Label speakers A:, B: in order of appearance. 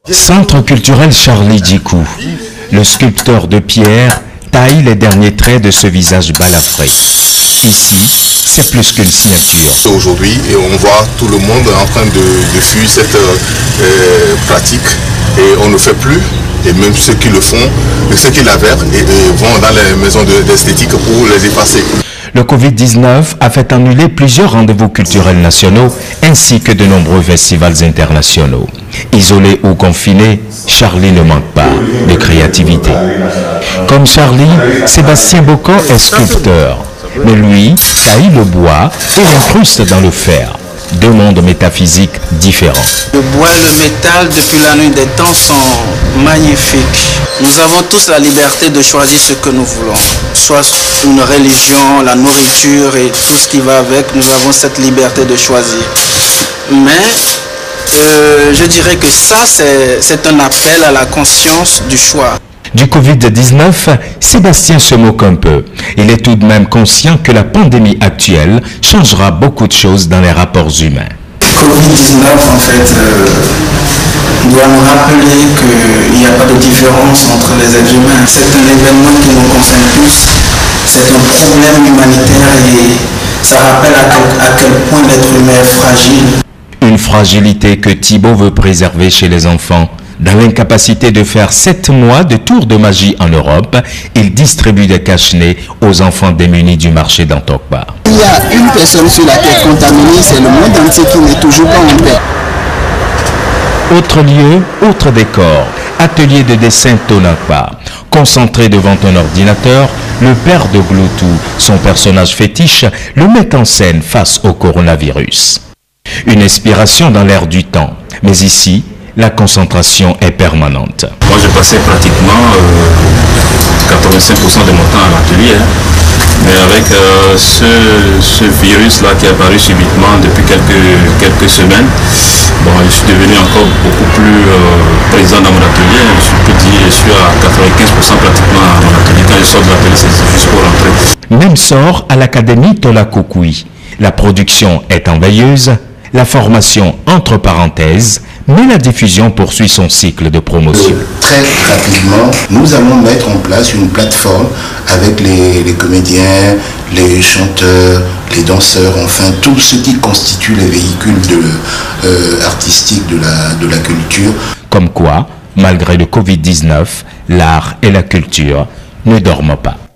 A: Centre culturel Charlie Djikou. Le sculpteur de pierre taille les derniers traits de ce visage balafré. Ici, c'est plus qu'une signature.
B: Aujourd'hui, on voit tout le monde en train de fuir cette pratique et on ne fait plus. Et même ceux qui le font, ceux qui l'avèrent, vont dans les maisons d'esthétique pour les effacer.
A: Le Covid-19 a fait annuler plusieurs rendez-vous culturels nationaux ainsi que de nombreux festivals internationaux. Isolé ou confiné, Charlie ne manque pas de créativité. Comme Charlie, Sébastien Bocco est sculpteur. Mais lui taille le bois et l'incruste dans le fer. Deux mondes métaphysiques différents.
C: Le bois et le métal, depuis la nuit des temps, sont magnifiques. Nous avons tous la liberté de choisir ce que nous voulons. Soit une religion, la nourriture et tout ce qui va avec, nous avons cette liberté de choisir. Mais je dirais que ça, c'est un appel à la conscience du choix.
A: Du Covid-19, Sébastien se moque un peu. Il est tout de même conscient que la pandémie actuelle changera beaucoup de choses dans les rapports humains.
C: Covid-19, en fait, doit nous rappeler qu'il n'y a pas de différence entre les êtres humains. C'est un événement qui nous concerne tous. C'est un problème humanitaire et ça rappelle à quel point l'être humain est fragile.
A: Une fragilité que Thibaut veut préserver chez les enfants. Dans l'incapacité de faire 7 mois de tour de magie en Europe, il distribue des cache-nez aux enfants démunis du marché d'Antokpa.
D: Il y a une personne sur la terre contaminée, c'est le monde entier qui n'est toujours pas en paix.
A: Autre lieu, autre décor, atelier de dessin Tonakpa. Concentré devant un ordinateur, le père de Gloutou, son personnage fétiche, le met en scène face au coronavirus. Une inspiration dans l'air du temps, mais ici, la concentration est permanente.
E: Moi, j'ai passé pratiquement 85% de mon temps à l'atelier. Mais avec ce virus-là qui est apparu subitement depuis quelques semaines, bon, je suis devenu encore beaucoup plus présent dans mon atelier. Je peux dire je suis à 95% pratiquement à mon atelier. Quand je sors de l'atelier, c'est juste pour rentrer.
A: Même sort à l'Académie Tolakoukoui. La production est en veilleuse, la formation entre parenthèses, mais la diffusion poursuit son cycle de promotion.
F: Très rapidement, nous allons mettre en place une plateforme avec les comédiens, les chanteurs, les danseurs, enfin tout ce qui constitue les véhicules artistiques de la culture.
A: Comme quoi, malgré le Covid-19, l'art et la culture ne dorment pas.